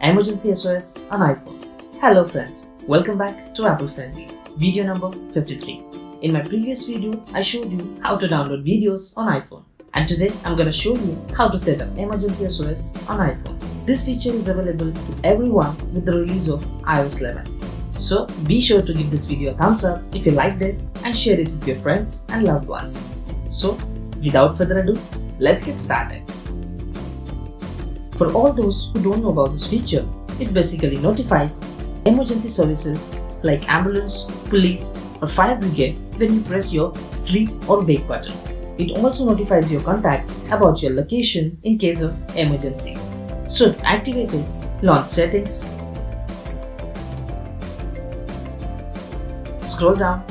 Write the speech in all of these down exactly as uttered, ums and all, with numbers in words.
Emergency S O S on iPhone. Hello friends, welcome back to Apple Friendly, video number fifty-three. In my previous video, I showed you how to download videos on iPhone. And today, I'm gonna show you how to set up Emergency S O S on iPhone. This feature is available to everyone with the release of i O S eleven. So be sure to give this video a thumbs up if you liked it and share it with your friends and loved ones. So without further ado, let's get started. For all those who don't know about this feature, it basically notifies emergency services like ambulance, police or fire brigade when you press your sleep or wake button. It also notifies your contacts about your location in case of emergency. So to activate it, launch settings, scroll down,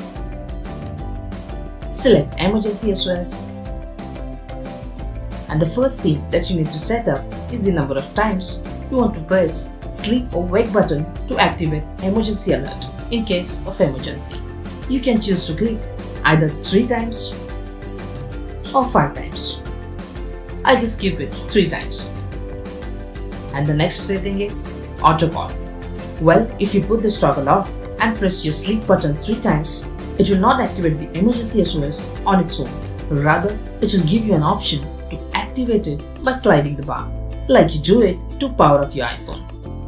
select Emergency S O S, and the first thing that you need to set up is the number of times you want to press sleep or wake button to activate emergency alert in case of emergency. You can choose to click either three times or five times. I'll just keep it three times. And the next setting is auto call. Well, if you put this toggle off and press your sleep button three times, it will not activate the emergency S O S on its own. Rather, it will give you an option to activate it by sliding the bar, like you do it to power off your iPhone.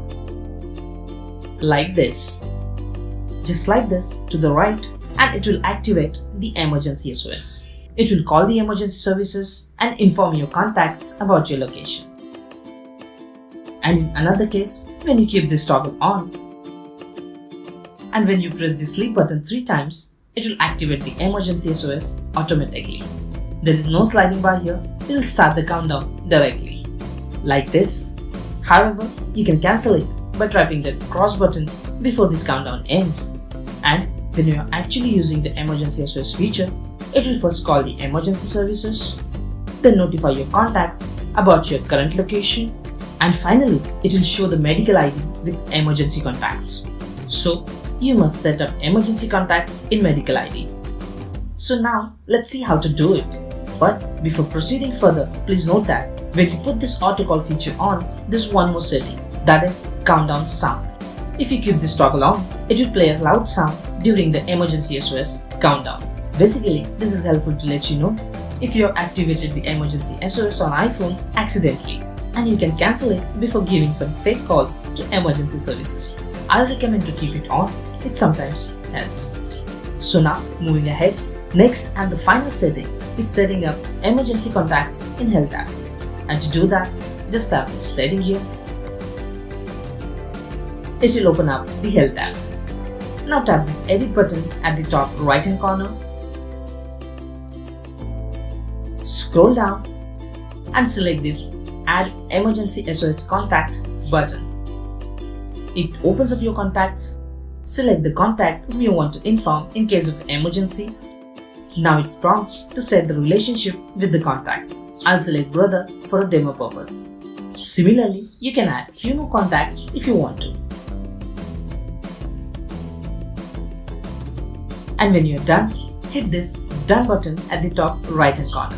Like this. Just like this to the right, and it will activate the emergency S O S. It will call the emergency services and inform your contacts about your location. And in another case, when you keep this toggle on, and when you press the sleep button three times, it will activate the emergency S O S automatically. There is no sliding bar here, it will start the countdown directly. Like this. However, you can cancel it by tapping the cross button before this countdown ends. And when you are actually using the emergency S O S feature, it will first call the emergency services, then notify your contacts about your current location, and finally, it will show the medical I D with emergency contacts. So, you must set up emergency contacts in medical I D. So now, let's see how to do it. But before proceeding further, please note that when you put this auto call feature on, there's one more setting, that is countdown sound. If you keep this toggle on, it will play a loud sound during the emergency S O S countdown. Basically, this is helpful to let you know if you have activated the emergency S O S on iPhone accidentally, and you can cancel it before giving some fake calls to emergency services. I'll recommend to keep it on, it sometimes helps. So now, moving ahead, next and the final setting is setting up emergency contacts in Health app. And to do that, just tap this setting here. It will open up the Health app. Now tap this edit button at the top right hand corner. Scroll down and select this Add Emergency S O S Contact button. It opens up your contacts. Select the contact whom you want to inform in case of emergency. Now it's prompts to set the relationship with the contact. I'll select brother for a demo purpose. Similarly, you can add few more contacts if you want to. And when you're done, hit this done button at the top right hand corner.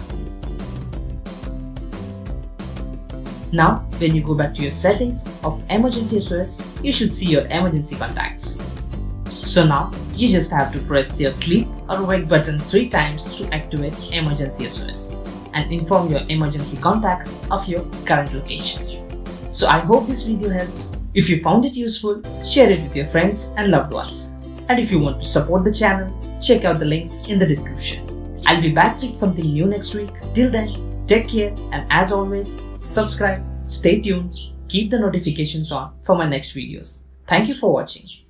Now, when you go back to your settings of Emergency S O S, you should see your emergency contacts. So now, you just have to press your sleep or wake button three times to activate Emergency S O S and inform your emergency contacts of your current location. So I hope this video helps. If you found it useful, share it with your friends and loved ones. And if you want to support the channel, check out the links in the description. I'll be back with something new next week. Till then, take care, and as always, subscribe, stay tuned, keep the notifications on for my next videos. Thank you for watching.